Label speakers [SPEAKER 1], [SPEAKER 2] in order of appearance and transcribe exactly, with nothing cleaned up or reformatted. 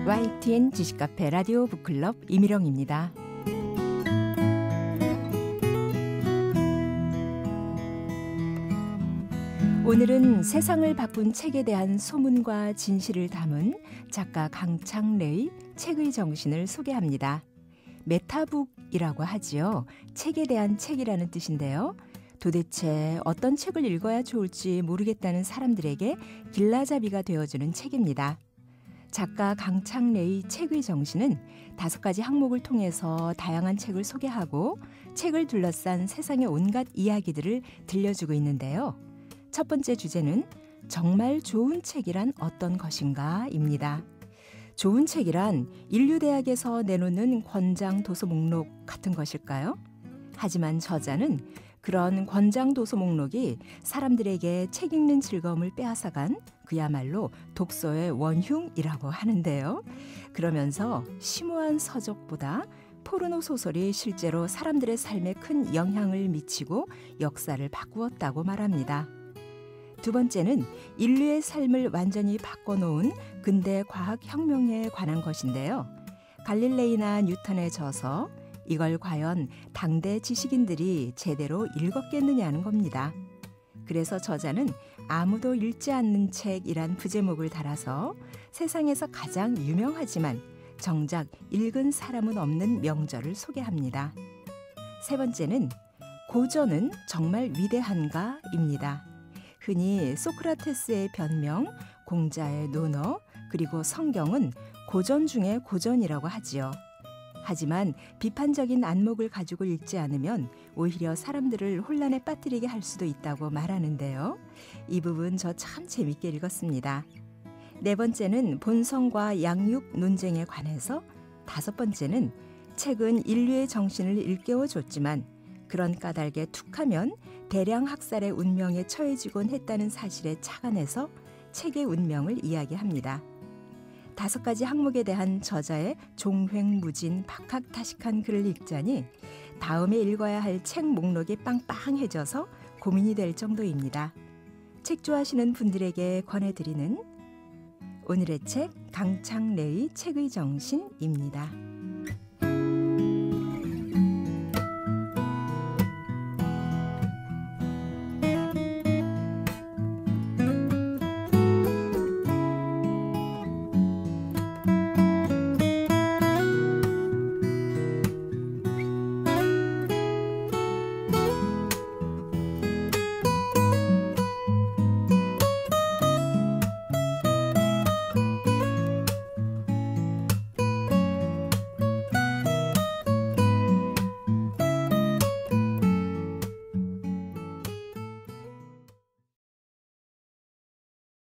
[SPEAKER 1] 와이티엔 지식카페 라디오 북클럽 이미령입니다. 오늘은 세상을 바꾼 책에 대한 소문과 진실을 담은 작가 강창래의 책의 정신을 소개합니다. 메타북이라고 하지요. 책에 대한 책이라는 뜻인데요. 도대체 어떤 책을 읽어야 좋을지 모르겠다는 사람들에게 길라잡이가 되어주는 책입니다. 작가 강창래의 책의 정신은 다섯 가지 항목을 통해서 다양한 책을 소개하고 책을 둘러싼 세상의 온갖 이야기들을 들려주고 있는데요. 첫 번째 주제는 정말 좋은 책이란 어떤 것인가입니다. 좋은 책이란 인류대학에서 내놓는 권장 도서 목록 같은 것일까요? 하지만 저자는 그런 권장 도서 목록이 사람들에게 책 읽는 즐거움을 빼앗아간 그야말로 독서의 원흉이라고 하는데요. 그러면서 심오한 서적보다 포르노 소설이 실제로 사람들의 삶에 큰 영향을 미치고 역사를 바꾸었다고 말합니다. 두 번째는 인류의 삶을 완전히 바꿔놓은 근대 과학혁명에 관한 것인데요. 갈릴레이나 뉴턴의 저서, 이걸 과연 당대 지식인들이 제대로 읽었겠느냐는 겁니다. 그래서 저자는 아무도 읽지 않는 책이란 부제목을 달아서 세상에서 가장 유명하지만 정작 읽은 사람은 없는 명저를 소개합니다. 세 번째는 고전은 정말 위대한가입니다. 흔히 소크라테스의 변명, 공자의 논어, 그리고 성경은 고전 중에 고전이라고 하지요. 하지만 비판적인 안목을 가지고 읽지 않으면 오히려 사람들을 혼란에 빠뜨리게 할 수도 있다고 말하는데요. 이 부분 저 참 재밌게 읽었습니다. 네 번째는 본성과 양육 논쟁에 관해서, 다섯 번째는 책은 인류의 정신을 일깨워줬지만 그런 까닭에 툭하면 대량 학살의 운명에 처해지곤 했다는 사실에 착안해서 책의 운명을 이야기합니다. 다섯 가지 항목에 대한 저자의 종횡무진 박학다식한 글을 읽자니 다음에 읽어야 할 책 목록이 빵빵해져서 고민이 될 정도입니다. 책 좋아하시는 분들에게 권해드리는 오늘의 책 강창래의 책의 정신입니다.